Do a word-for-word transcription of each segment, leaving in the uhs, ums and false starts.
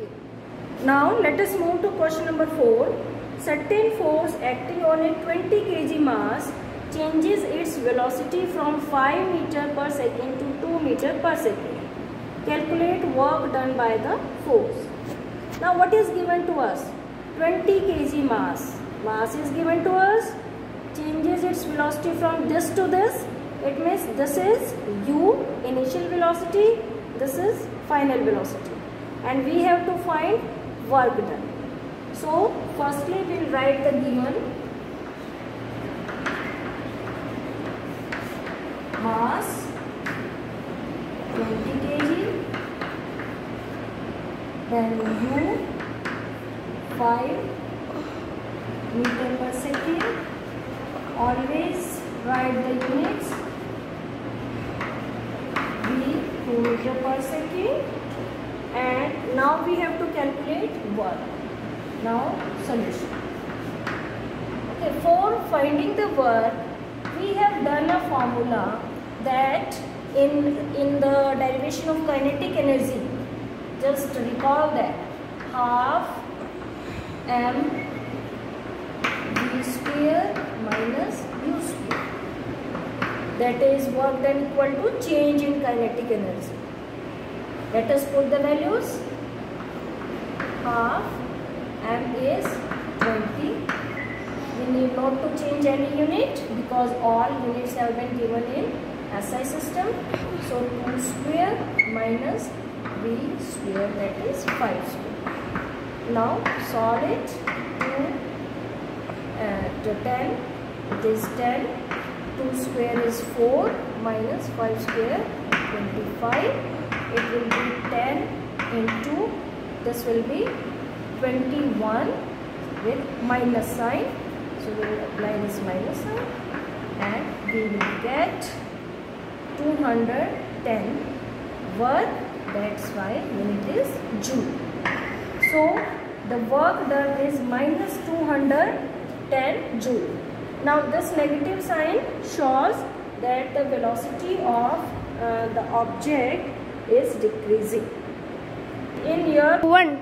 Okay. Now let us move to question number four. Certain force acting on a twenty kilogram mass changes its velocity from five meter per second to two meter per second. Calculate work done by the force. Now what is given to us? twenty kilogram mass. Mass is given to us. Changes its velocity from this to this. It means this is u, initial velocity. This is final velocity. And we have to find work done. So firstly we will write the given mass twenty kilogram, then u five meter per second. Always write the units. V two meter per second. And now we have to calculate work. Now solution. Okay, for finding the work, we have done a formula that in, in the derivation of kinetic energy, just recall that half m v square minus u square. That is work done equal to change in kinetic energy. Let us put the values. Half m is twenty. We need not to change any unit because all units have been given in S I system. So two square minus v square, that is five square. Now solve it. two uh, ten, it is ten. two square is four minus five square, twenty-five. It will be ten into, this will be twenty-one with minus sign. So we will apply this minus sign and we will get two hundred ten work. That's why unit is joule. So the work done is minus two hundred ten joule. Now this negative sign shows that the velocity of uh, the object is decreasing. In year one.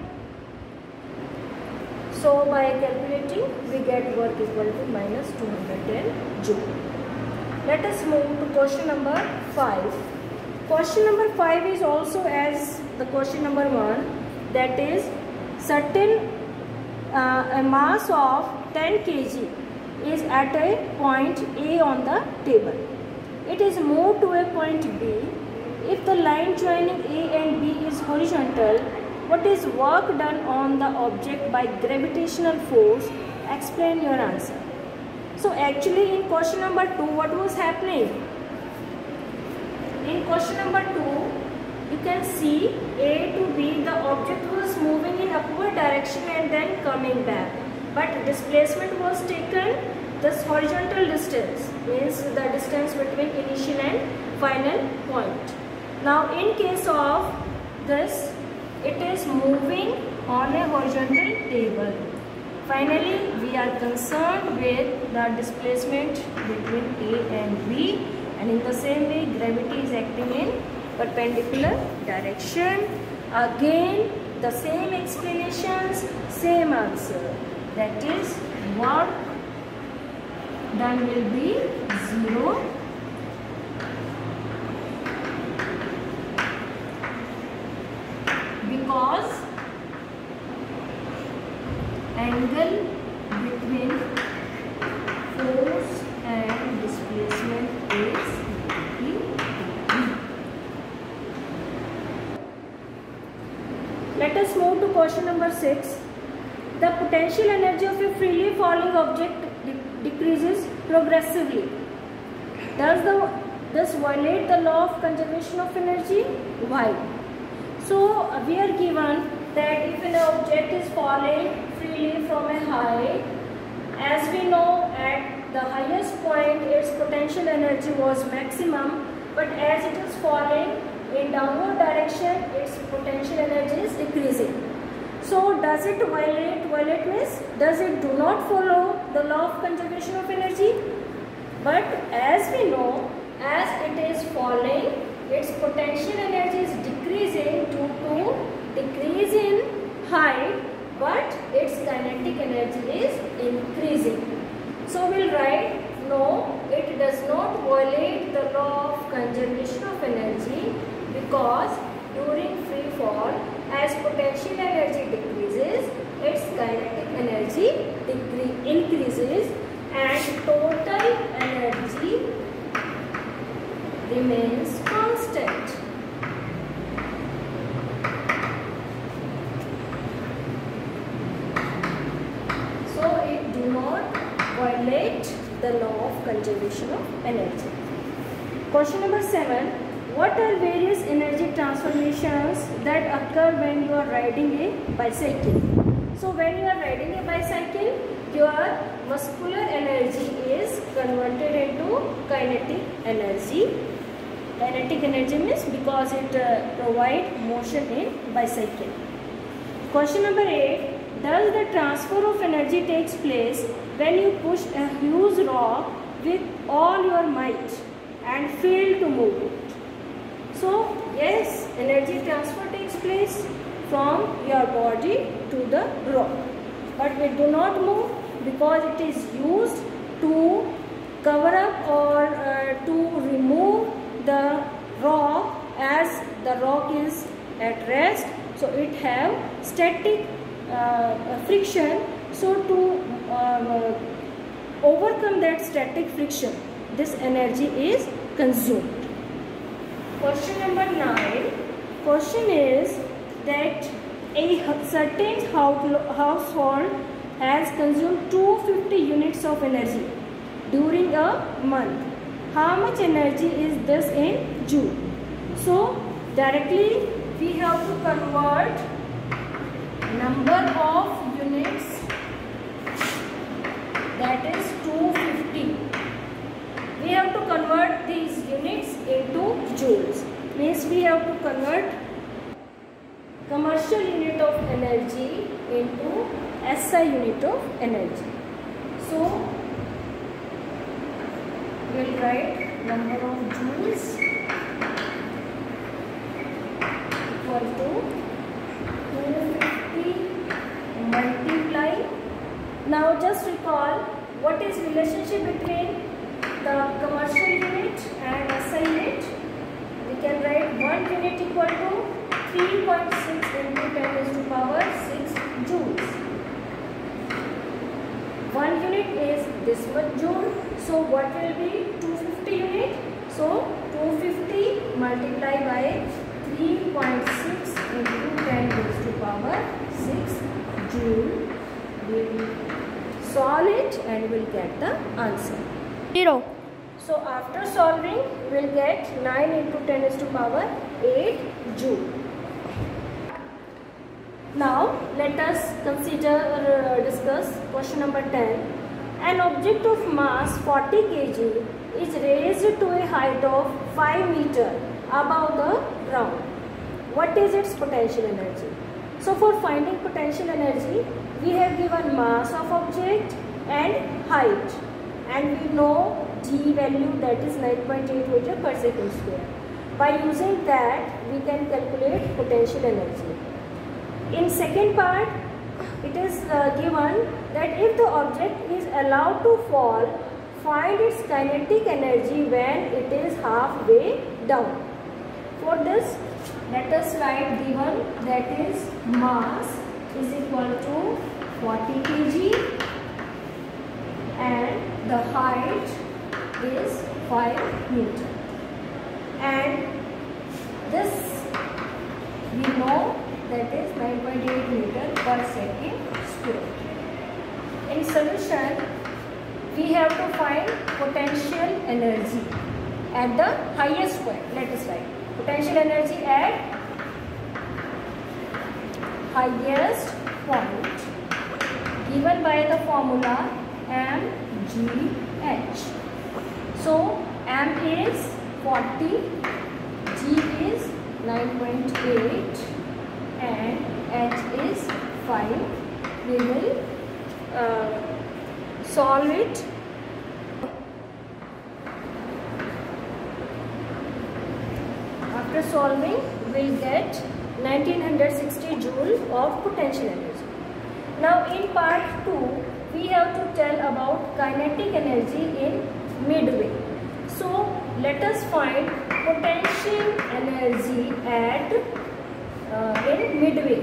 So by calculating we get work equal to minus two hundred ten joule. Let us move to question number five. Question number five is also as the question number one, that is certain uh, a mass of ten kilograms is at a point A on the table. It is moved to a point B. If the line joining A and B is horizontal, what is work done on the object by gravitational force? Explain your answer. So actually in question number two, what was happening? In question number two, you can see A to B, the object was moving in upward direction and then coming back. But displacement was taken, this horizontal distance means the distance between initial and final point. Now in case of this, it is moving on a horizontal table. Finally, we are concerned with the displacement between A and B, and in the same way gravity is acting in perpendicular direction. Again the same explanations, same answer, that is work done will be zero. Because angle between force and displacement is ninety degree. Let us move to question number six. The potential energy of a freely falling object de decreases progressively. Does the this violate the law of conservation of energy? Why? So we are given that if an object is falling freely from a height, as we know at the highest point its potential energy was maximum, but as it is falling in downward direction its potential energy is decreasing. So does it violate, violate means does it do not follow the law of conservation of energy? But as we know, as it is falling, its potential energy is decreasing due to decrease in high, but its kinetic energy is increasing. So we'll write, no, it does not violate the law of conservation of energy, because during free fall, as potential energy decreases, its kinetic energy increases and total energy remains constant. So it do not violate the law of conservation of energy. Question number seven. What are various energy transformations that occur when you are riding a bicycle? So when you are riding a bicycle, your muscular energy is converted into kinetic energy. Kinetic energy means because it uh, provides motion in bicycle. Question number eight. Does the transfer of energy takes place when you push a huge rock with all your might and fail to move it? So yes, energy transfer takes place from your body to the rock, but it do not move because it is used to cover up or uh, to remove the rock, as the rock is at rest, so it have static uh, friction. So to uh, overcome that static friction, this energy is consumed. Question number nine. Question is that a certain household has consumed two hundred fifty units of energy during a month. How much energy is this in joule? So directly we have to convert number of units, that is two hundred fifty. We have to convert these units into joules. Means we have to convert commercial unit of energy into S I unit of energy. So we will write number of joules equal to two hundred fifty multiply. Now just recall what is relationship between the commercial unit and S I unit. We can write one unit equal to three point six into ten raised to power six joules. One unit is this much joule. So what will be two hundred fifty unit? So two hundred fifty multiplied by three point six into ten raised to power six joule. We will solve it and we will get the answer. Zero. So after solving, we will get nine into ten raised to power eight joule. Now let us consider or uh, discuss question number ten. An object of mass forty kilograms is raised to a height of five meters above the ground. What is its potential energy? So for finding potential energy, we have given mass of object and height, and we know G value, that is nine point eight meter per second square. By using that, we can calculate potential energy. In second part, it is uh, given that if the object is allowed to fall, find its kinetic energy when it is halfway down. For this, let us write given, that is mass is equal to forty kilograms and the height is five meters. And this we know, that is nine point eight meter per second square. In solution, we have to find potential energy at the highest point. Let us write potential energy at highest point given by the formula M G H. So M is forty, G is nine point eight and H is five. We will uh, solve it. After solving, we will get nineteen sixty joule of potential energy. Now in part two, we have to tell about kinetic energy in midway. So let us find potential energy at uh, in midway.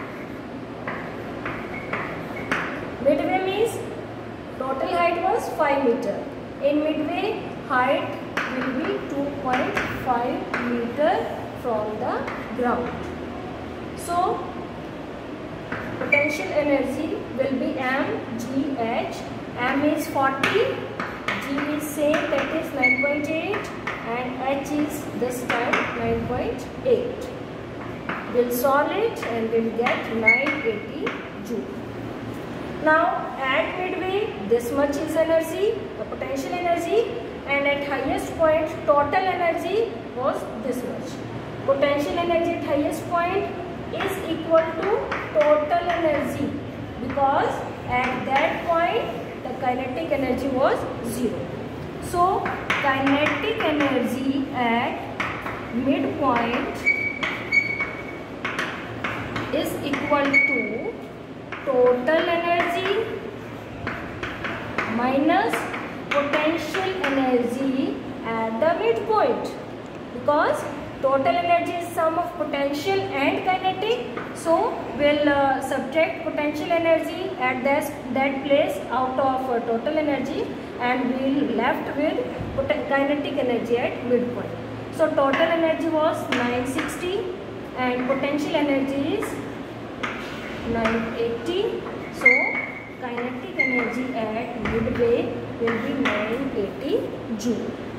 Midway means total height was five meter. In midway, height will be two point five meter from the ground. So potential energy will be m g h. M is forty, g is same, that is nine point eight, and h is this time nine point eight. We'll solve it and we'll get nine hundred eighty joule. Now at midway, this much is energy, the potential energy, and at highest point total energy was this much. Potential energy at highest point is equal to total energy, because at that point the kinetic energy was zero. So kinetic energy at midpoint is equal to total energy minus potential energy at the midpoint, because total energy is sum of potential and kinetic. So we'll uh, subtract potential energy at that, that place out of uh, total energy, and we'll left with kinetic energy at midpoint. So total energy was nine hundred sixty and potential energy is nine hundred eighty. So kinetic energy at midway will be nine hundred eighty joule.